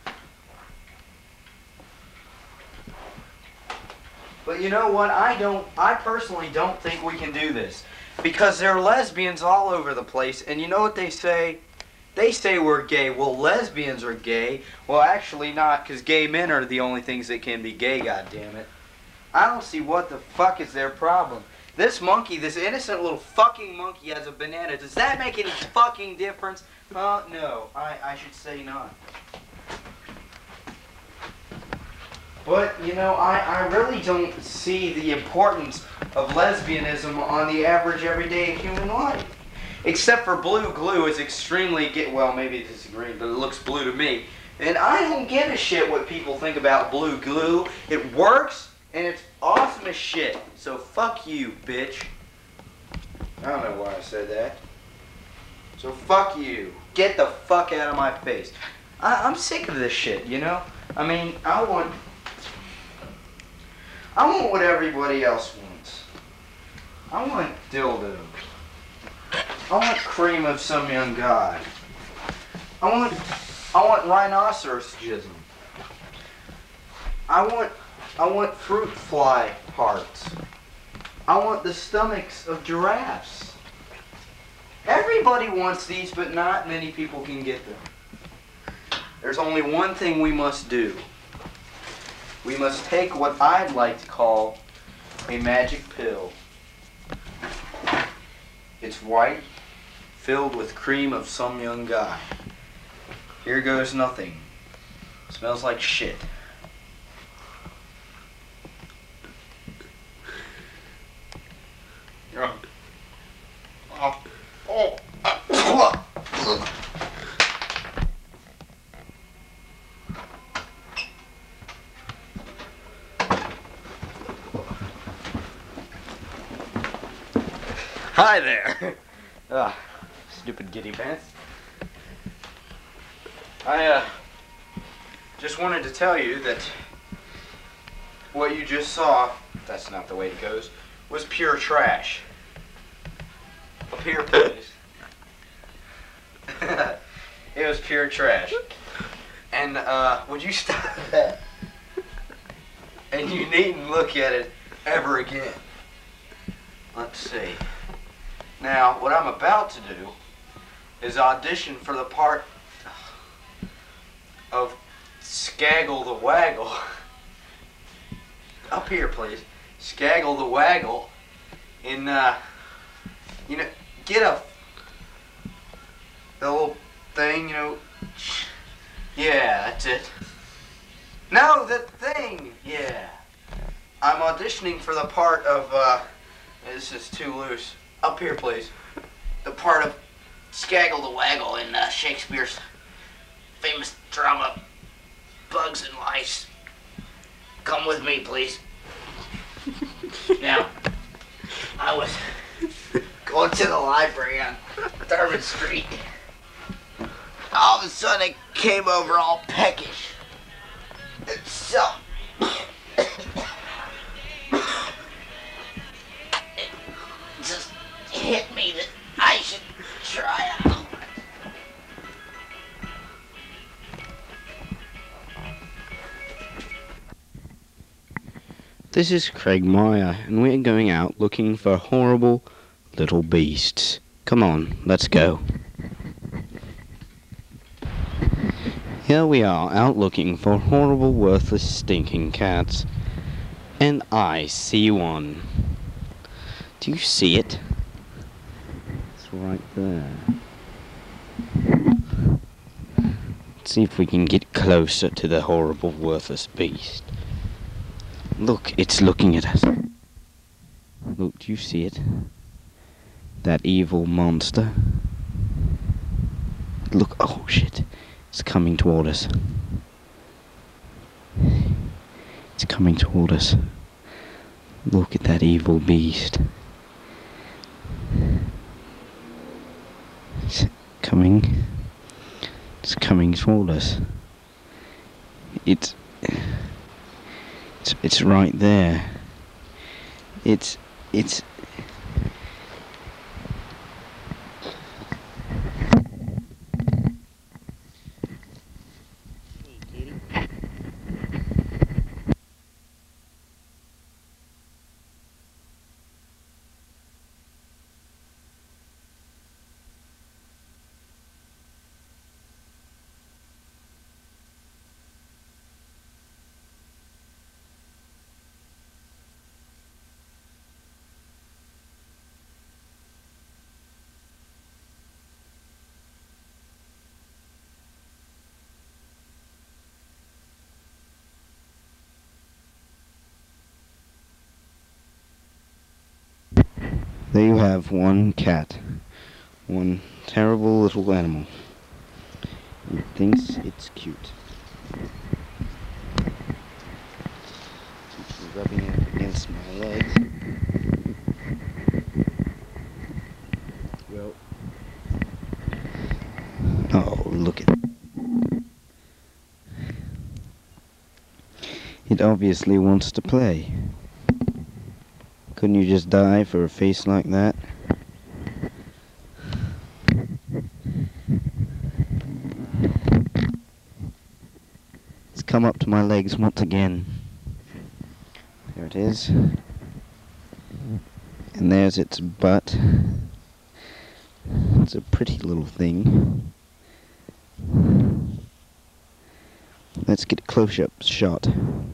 But you know what? I don't, I personally don't think we can do this. Because there are lesbians all over the place, and you know what they say? They say we're gay. Well, lesbians are gay. Well, actually not, because gay men are the only things that can be gay, goddammit. I don't see what the fuck is their problem. This monkey, this innocent little fucking monkey has a banana. Does that make any fucking difference? Uh, no. I, I should say not. But, you know, I, I really don't see the importance of lesbianism on the average everyday human life. Except for blue glue is extremely, get well, maybe it is green, but it looks blue to me. And I don't give a shit what people think about blue glue. It works, and it's awesome as shit. So fuck you, bitch. I don't know why I said that. So fuck you. Get the fuck out of my face. I, I'm sick of this shit, you know? I mean, I want... I want what everybody else wants. I want dildo. I want cream of some young god. I want... I want rhinoceros jism. I want... I want fruit fly parts. I want the stomachs of giraffes. Everybody wants these, but not many people can get them. There's only one thing we must do. We must take what I'd like to call a magic pill. It's white, filled with cream of some young guy. Here goes nothing. Smells like shit. Oh. Oh. Oh. Oh. Hi there. Ah, stupid giddy pants. I uh just wanted to tell you that what you just saw, that's not the way it goes, was pure trash. Up here, please. It was pure trash. And uh would you stop that? And you needn't look at it ever again. Let's see. Now, what I'm about to do is audition for the part of Skaggle the Waggle. Up here, please. Skaggle the Waggle. In, uh, you know, get a, the little thing, you know. Yeah, that's it. No, the thing. Yeah. I'm auditioning for the part of, uh, this is too loose. Up here, please. The part of Skaggle the Waggle in uh, Shakespeare's famous drama, Bugs and Lice. Come with me, please. Now, I was going to the library on Thurman Street. All of a sudden, it came over all peckish. And so... hit me that I should try out. This is Craig Meyer, and we're going out looking for horrible little beasts. Come on, let's go. Here we are, out looking for horrible, worthless, stinking cats. And I see one. Do you see it? Right there. Let's see if we can get closer to the horrible, worthless beast. Look, it's looking at us. Look, do you see it? That evil monster. Look, oh shit. It's coming toward us. It's coming toward us. Look at that evil beast. It's coming. It's coming toward us. It's, it's, it's right there. It's, it's. There you have one cat. One terrible little animal. It thinks it's cute. Keeps rubbing it against my legs. Well. Oh, look at it. It obviously wants to play. Couldn't you just die for a face like that? It's come up to my legs once again. There it is. And there's its butt. It's a pretty little thing. Let's get a close-up shot.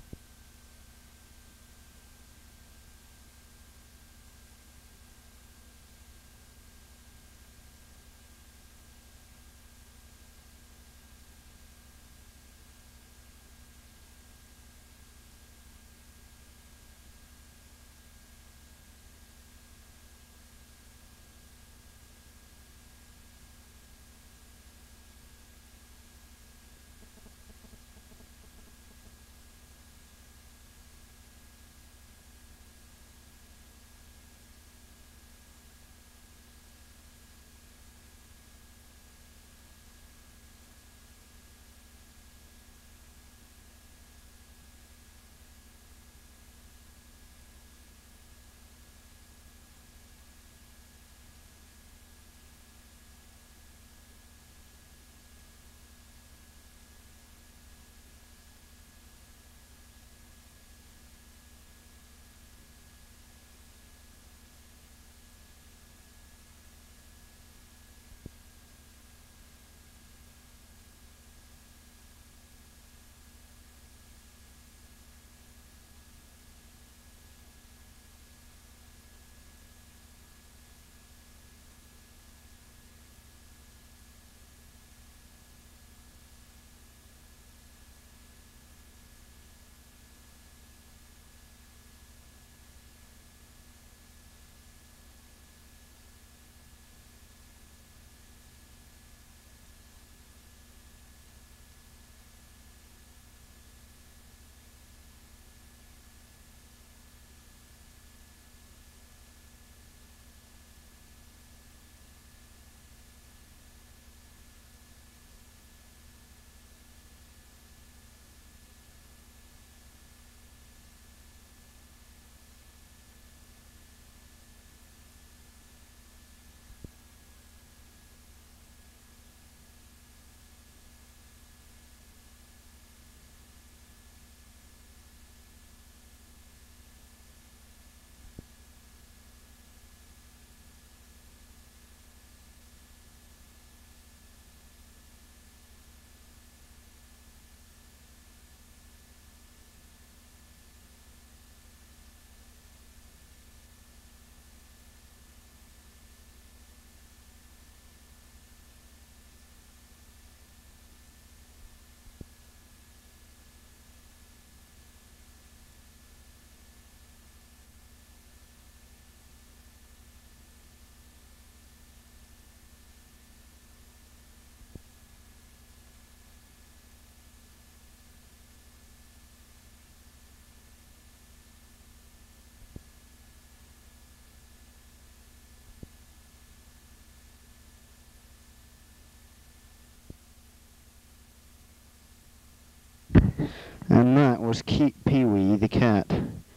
And that was Keep Pee-wee the cat,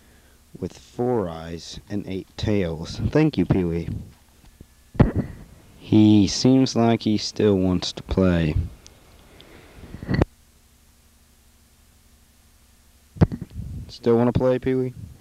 with four eyes and eight tails. Thank you, Pee-wee. He seems like he still wants to play. Still want to play, Pee-wee?